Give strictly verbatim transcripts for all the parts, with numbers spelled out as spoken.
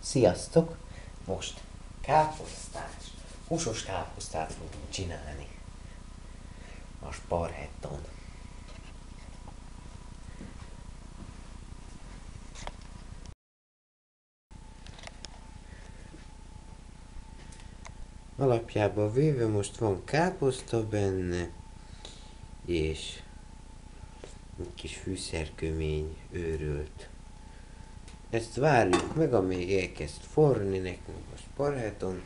Sziasztok! Most káposztás, húsos káposztát fogunk csinálni a sparhetton. Alapjában véve most van káposzta benne, és egy kis fűszerkömény őrült. Ezt várjuk meg, amíg elkezd forni nekünk a sparheton.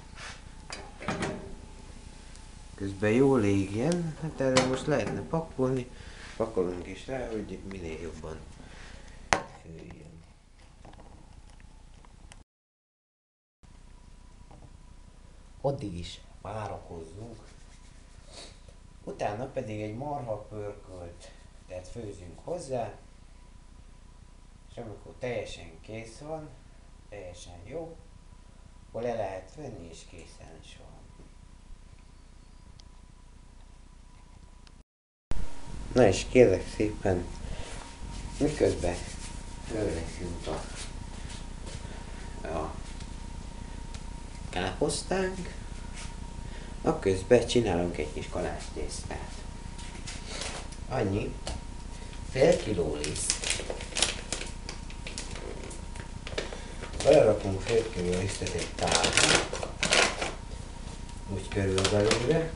Közben jól égjen, hát erre most lehetne pakolni. Pakolunk is rá, hogy minél jobban főjön. Addig is várakozzunk. Utána pedig egy marha pörkölt, tehát főzünk hozzá. És amikor teljesen kész van, teljesen jó, akkor le lehet venni és készen is van. Na és kérlek szépen, miközben fölveszünk a, a káposztánk, akközben csinálunk egy kis kalácstésztát. Annyi, fél kiló liszt. Belerakunk fél kiló lisztet egy tálba, úgy körülbelülre.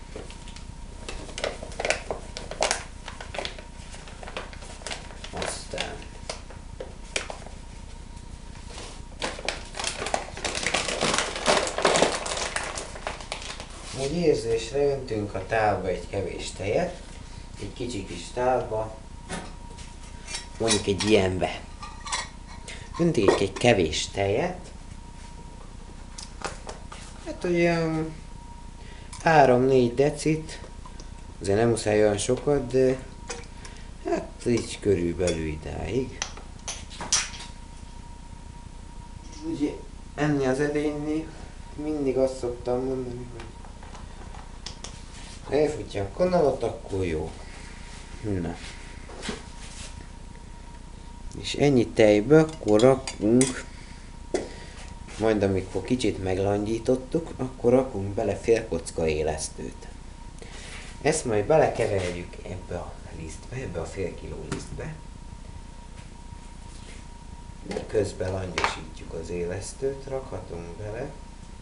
Aztán úgy érzésre öntünk a tálba egy kevés tejet, egy kicsi kis tálba, mondjuk egy ilyenbe. Önték egy kevés tejet, hát olyan három-négy decit, azért nem muszáj olyan sokat, de hát így körülbelül idáig. Ugye enni az edényni mindig azt szoktam mondani, hogy elfutja a kanalat, akkor jó. Na. És ennyi tejbe akkor rakunk, majd amikor kicsit meglangyítottuk, akkor rakunk bele fél kocka élesztőt. Ezt majd belekeverjük ebbe a lisztbe, ebbe a fél kiló lisztbe. Közben langyosítjuk az élesztőt, rakhatunk bele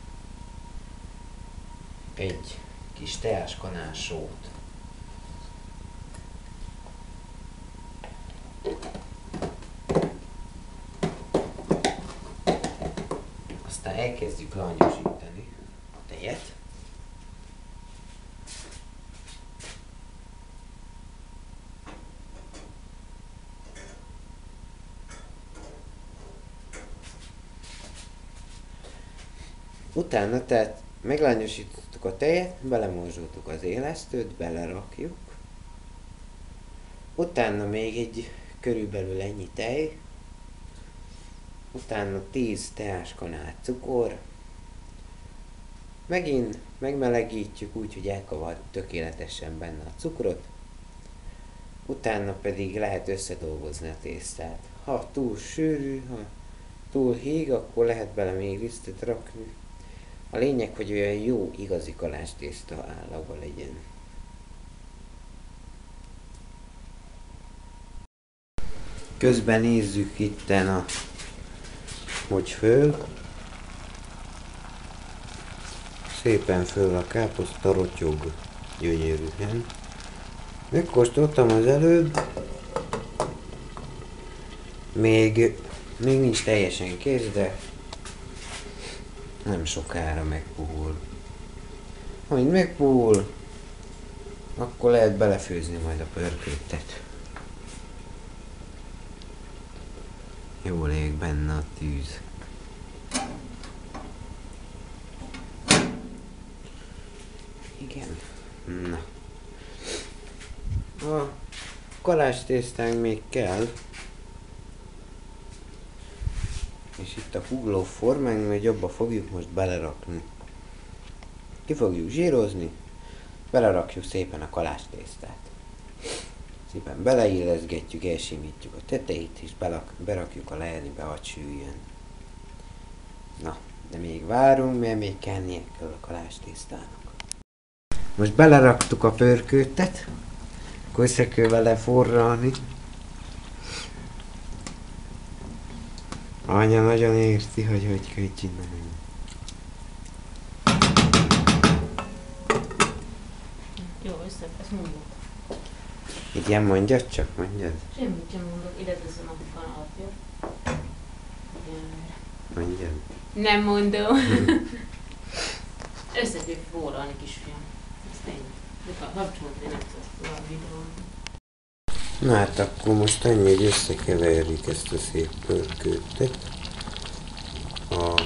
egy kis teáskanál sót. Aztán elkezdjük langyosítani a tejet. Utána tehát meglányosítottuk a tejet, belemorzsoltuk az élesztőt, belerakjuk. Utána még egy körülbelül ennyi tej. Utána tíz teáskanál cukor. Megint megmelegítjük úgy, hogy elkavarjuk tökéletesen benne a cukrot. Utána pedig lehet összedolgozni a tésztát. Ha túl sűrű, ha túl híg, akkor lehet bele még lisztet rakni. A lényeg, hogy olyan jó, igazi kalácstészta állagban legyen. Közben nézzük itten a hogy föl. Szépen föl a káposzta rotyog gyönyörűen. Megkóstoltam az előbb. Még, még nincs teljesen kész, de nem sokára megpuhul. Amint megpuhul, akkor lehet belefőzni majd a pörköltet. Jól ég benne a tűz. Igen. Na. A kalácstésztánk még kell. És itt a kugló formánk, majd abba fogjuk most belerakni. Ki fogjuk zsírozni, belerakjuk szépen a kalácstésztát. Szépen beleilleszgetjük, elsimítjuk a tetejét, és belak, berakjuk a lehennibe, hogy süljön. Na, de még várunk, mert még kennie kell a kalácstésztának. Most beleraktuk a pörköltet, akkor össze kell vele forralni. Anya nagyon érti, hogy hogy kell csinálni. Jó, össze, ezt mondod. Itt ilyen mondjad csak, mondjad. Semmit sem mondok, ide teszem a kanalapját. Mondjad. Nem mondom. Össze kell forralni, kisfiam. Ezt ennyi. De kapcsolat, én nem tudom a videón. Na hát akkor most annyi, hogy összekeverjük ezt a szép pörköltet a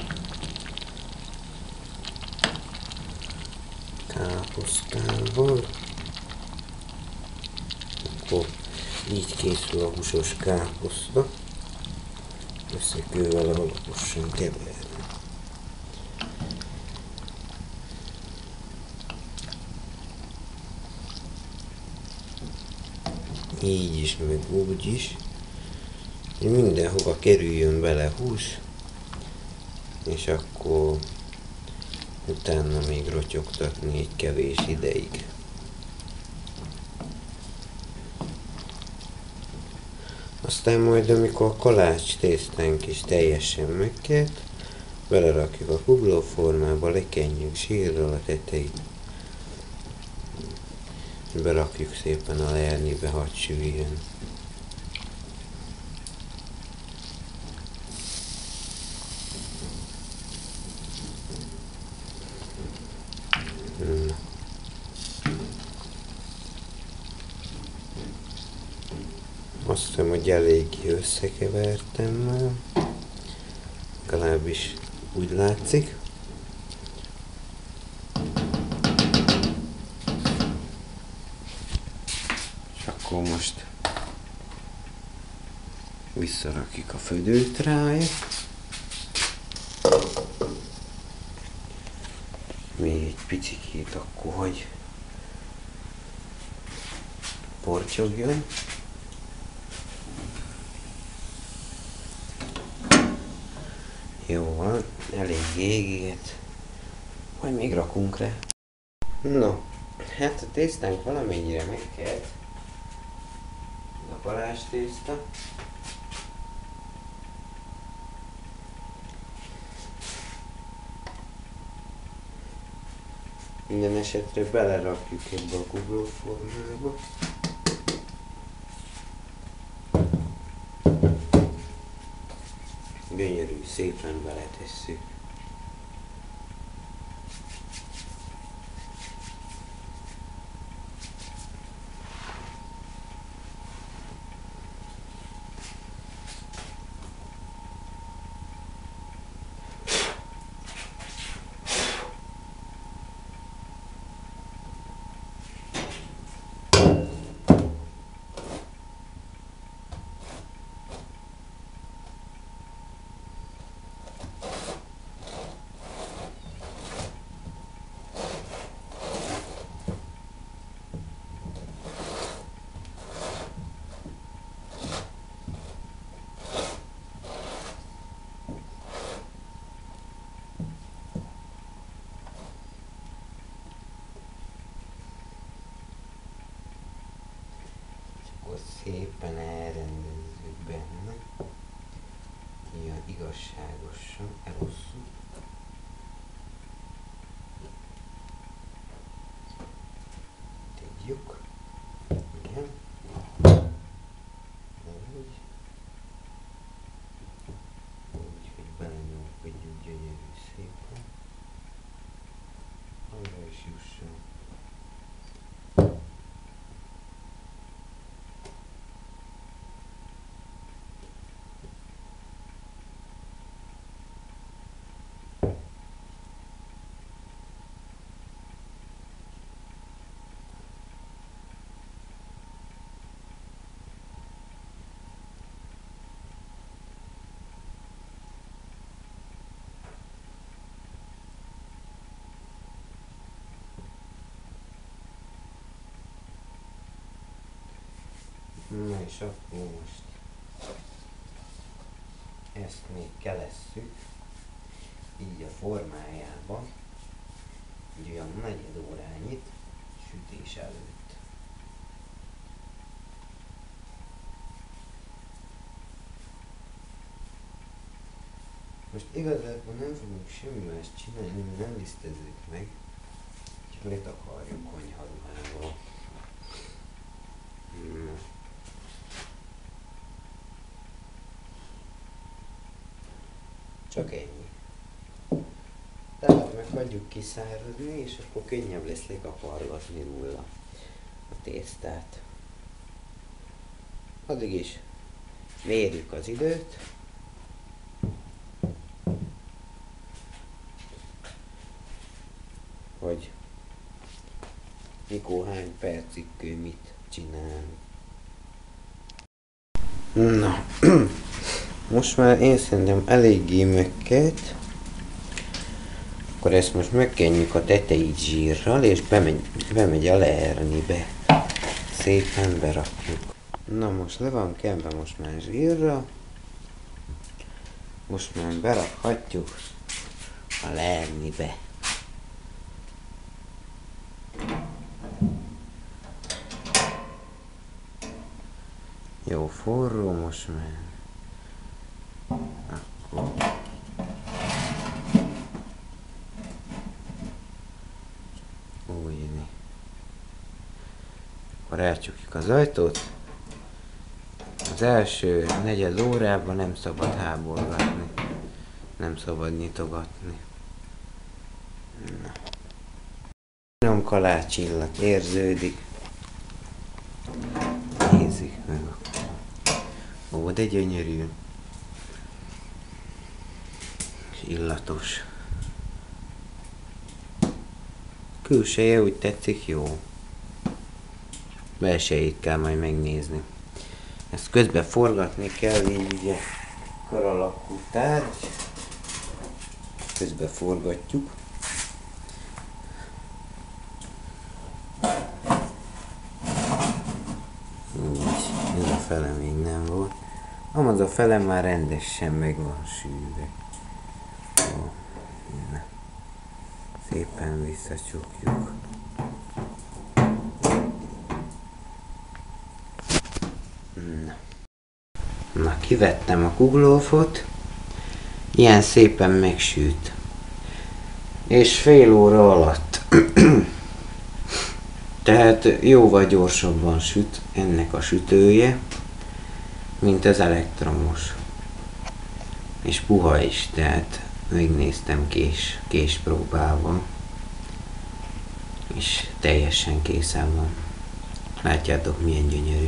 káposztával. Akkor így készül a húsos káposzta. Össze kell vele alaposan keverni. Így is, meg úgy is, hogy mindenhova kerüljön bele hús, és akkor utána még rotyogtatni egy kevés ideig. Aztán majd, amikor a kalács tésztánk is teljesen megkelt, belerakjuk a kuglóformába, lekenjük sírral a tetejét. Berakjuk szépen a lernibe, hadd sűjjön. Na. Azt hiszem, hogy eléggé összekevertem már. Legalábbis úgy látszik. Akkor most visszarakjuk a födőt rája. Még egy picikét akkor, hogy portyogjon. Jó van, elég égét. Majd még rakunk rá. No, hát a tésztánk valamennyire megkelt. A kalácstészta. Minden esetre belerakjuk ebbe a kuglóformába. Gyönyörű, szépen beletesszük. Szépen elrendezzük benne, ilyen igazságosan elosszuk. Tegyük. Igen. Úgy. Úgy, hogy belenyomkodjuk gyönyörű szépen. Arra is jusson. Na és akkor most ezt még kelesszük, így a formájában, egy olyan negyed órányit sütés előtt. Most igazából nem fogunk semmi más csinálni, mert nem lisztezzük meg, csak letakarjuk konyharuhával. Hmm. Csak ennyi. Tehát meg hagyjuk kiszáradni, és akkor könnyebb lesz lekapargatni róla a tésztát. Addig is mérjük az időt. Hogy mikor hány percig ő mit csinál. Na, most már én szerintem eléggé megkelt. Akkor ezt most megkenjük a tetejét zsírral, és bemegy, bemegy a leernibe. Szépen berakjuk. Na most le van kenve most már zsírra. Most már berakhatjuk a leernibe. Jó forró most már. Akkor. Újni. Akkor elcsukjuk az ajtót. Az első negyed órában nem szabad háborgatni. Nem szabad nyitogatni. Na. Finom kalácsillat érződik. Nézzük meg akkor. Ó, de gyönyörű. És illatos. Külseje úgy tetszik, jó. Belsejét kell majd megnézni. Ezt közben forgatni kell, így ugye kör alakú tárgy. Közben forgatjuk. Úgy, ez a fele még nem volt. Amaz a fele már rendesen meg van sűrű. Jó, na. Szépen visszacsukjuk. Na. Na, kivettem a kuglófot. Ilyen szépen megsült. És fél óra alatt. Tehát jóval gyorsabban süt ennek a sütője, mint az elektromos. És puha is, tehát megnéztem kés, kés próbával. És teljesen készen van. Látjátok, milyen gyönyörű.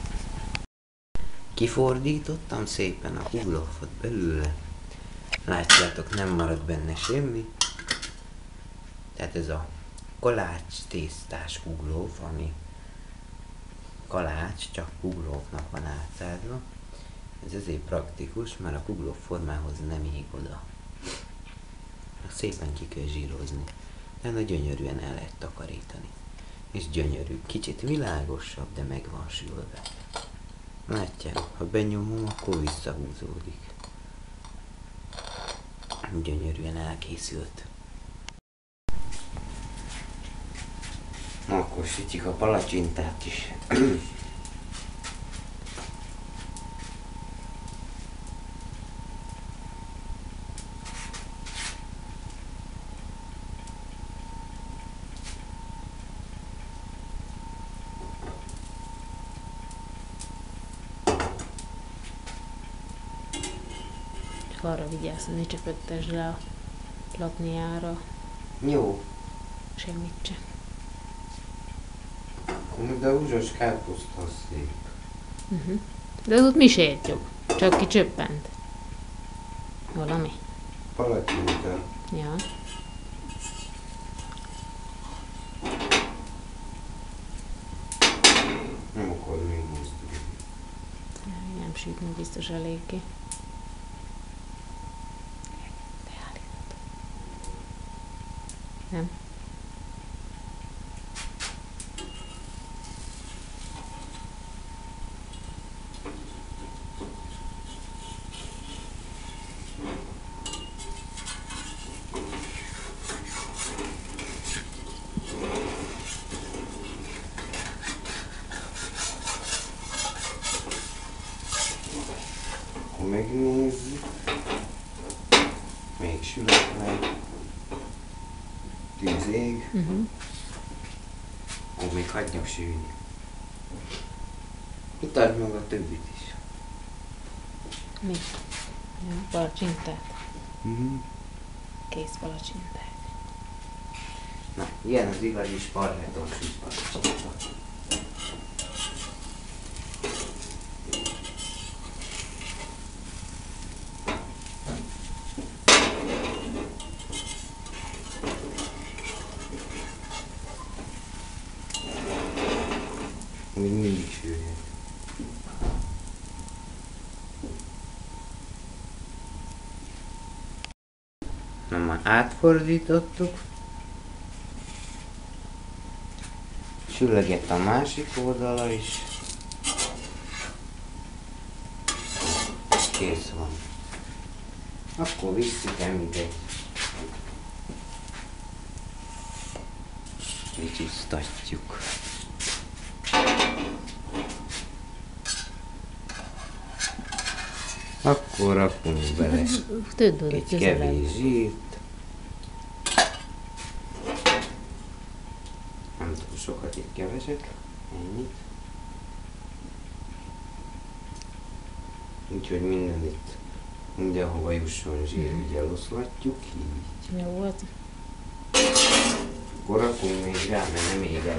Kifordítottam szépen a kuglófot belőle. Látjátok, nem marad benne semmi. Tehát ez a kalács tésztás kuglóf, ami kalács, csak kuglófnak van átszázva. Ez azért praktikus, mert a kuglóf formához nem ég oda. Szépen ki kell zsírozni. De gyönyörűen el lehet takarítani. És gyönyörű, kicsit világosabb, de meg van sülve. Látjátok, ha benyomom, akkor visszahúzódik. Gyönyörűen elkészült. Akkor sütjük a palacsintát is. Arra vigyázz, ne csöpögtesd le a platniára. Jó. Semmit sem. De a húzsos káposzta szép. Uh-huh. De az ott mi sértjük? Csak kicsöppent. Valami? Palacsinta. Ja. Nem akar még mozdulni. Nem sütni biztos eléggé. Nem. még sülök meg. Tűz ég. Uh-huh. Ó, még hagyjam sűrni. Mutasd meg a többit is. Mi? Ja, palacsintát. Uh-huh. Kész palacsinták. Na, ilyen az igazi spargeton süt palacsinta. Még mindig sűrűn. Na már átfordítottuk. Süllegett a másik oldala is. És kész van. Akkor visszük emléket. Kicsisztatjuk. Akkor rakunk bele Tudod, egy közelebb. kevés zsírt. Nem túl sokat, egy keveset. Ennyit. Úgyhogy minden itt, mindenhova jusson zsír, ugye eloszlatjuk így. Jó volt. Akkor rakunk még rá, mert nem ég el.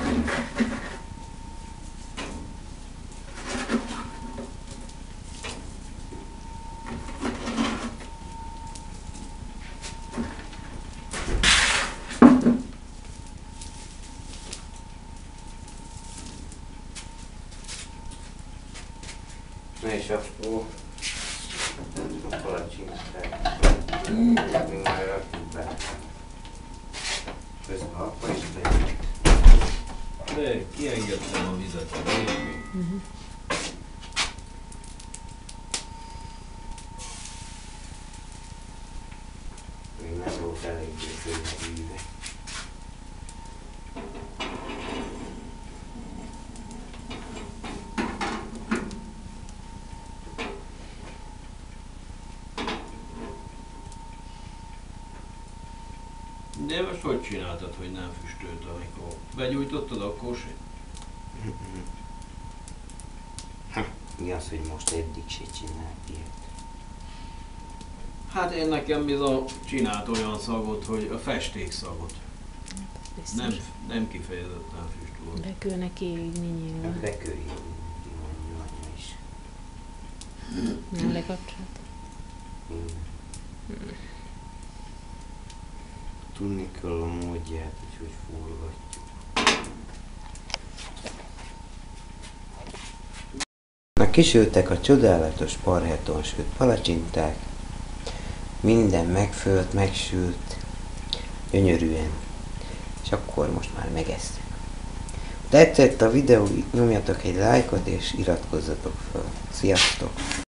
Na és akkor a palacsintát még már rakjuk be. Közben apa is tegyük. De kiengedtem a vizet a végig. Uh-huh. Még nem volt eléggé főhűve. De most hogy csináltad, hogy nem füstölt, amikor begyújtottad, akkor se? Mi az, hogy most eddig se csinált ilyet? Hát én nekem bizony csinált olyan szagot, hogy a festékszagot. Biztos. Nem, nem kifejezetten füst volt. Be kellene kiégni nyilván. Bekörjük, mondja anya is. Nem lekapcsolt. Igen. Tudni kell a módját, hogy hogy forgatjuk. Na, kisültek a csodálatos parheton sült palacsinták. Minden megfőtt, megsült, gyönyörűen. És akkor most már megesszük. Tetszett a videó, nyomjatok egy lájkot és iratkozzatok fel. Sziasztok!